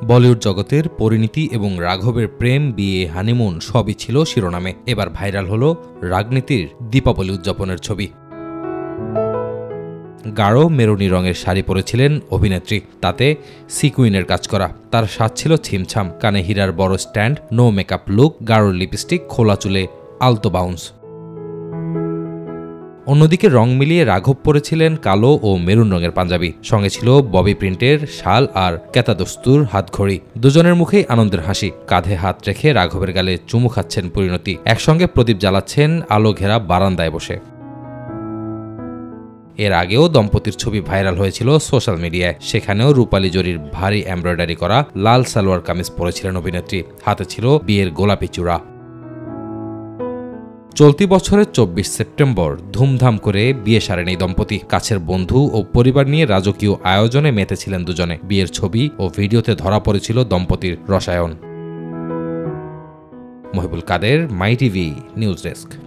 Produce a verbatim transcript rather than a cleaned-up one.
বলিউড জগতের পরিণীতি এবং রাঘবের প্রেম, বিয়ে, হানিমুন সবই ছিল শিরোনামে। এবার ভাইরাল হলো রাগনীতির দীপাবলি উদযাপনের ছবি। গাঢ় মেরুনি রঙের শাড়ি পরেছিলেন অভিনেত্রী, তাতে সিকুইনের কাজ করা। তার সাজ ছিল ছিমছাম, কানে হীরার বড় স্ট্যান্ড, নো মেকআপ লুক, গাঢ় লিপস্টিক, খোলা চুলে আলতো বাউন্স। অন্যদিকে রং মিলিয়ে রাঘব পরেছিলেন কালো ও মেরুন রঙের পাঞ্জাবি, সঙ্গে ছিল ববি প্রিন্টের শাল আর কেতাদস্তুর হাতঘড়ি। দুজনের মুখেই আনন্দের হাসি। কাঁধে হাত রেখে রাঘবের গালে চুমু খাচ্ছেন পরিণীতি, একসঙ্গে প্রদীপ জ্বালাচ্ছেন আলো ঘেরা বারান্দায় বসে। এর আগেও দম্পতির ছবি ভাইরাল হয়েছিল সোশ্যাল মিডিয়ায়, সেখানেও রূপালী জরির ভারী এমব্রয়ডারি করা লাল সালোয়ার কামিজ পরেছিলেন অভিনেত্রী, হাতে ছিল বিয়ের গোলাপি চূড়া। চলতি বছরের চব্বিশ সেপ্টেম্বর ধুমধাম করে বিয়ে সারেন এই দম্পতি। কাছের বন্ধু ও পরিবার নিয়ে রাজকীয় আয়োজনে মেতেছিলেন দুজনে। বিয়ের ছবি ও ভিডিওতে ধরা পড়েছিল দম্পতির রসায়ন। Mohibul Kader, my TV news desk.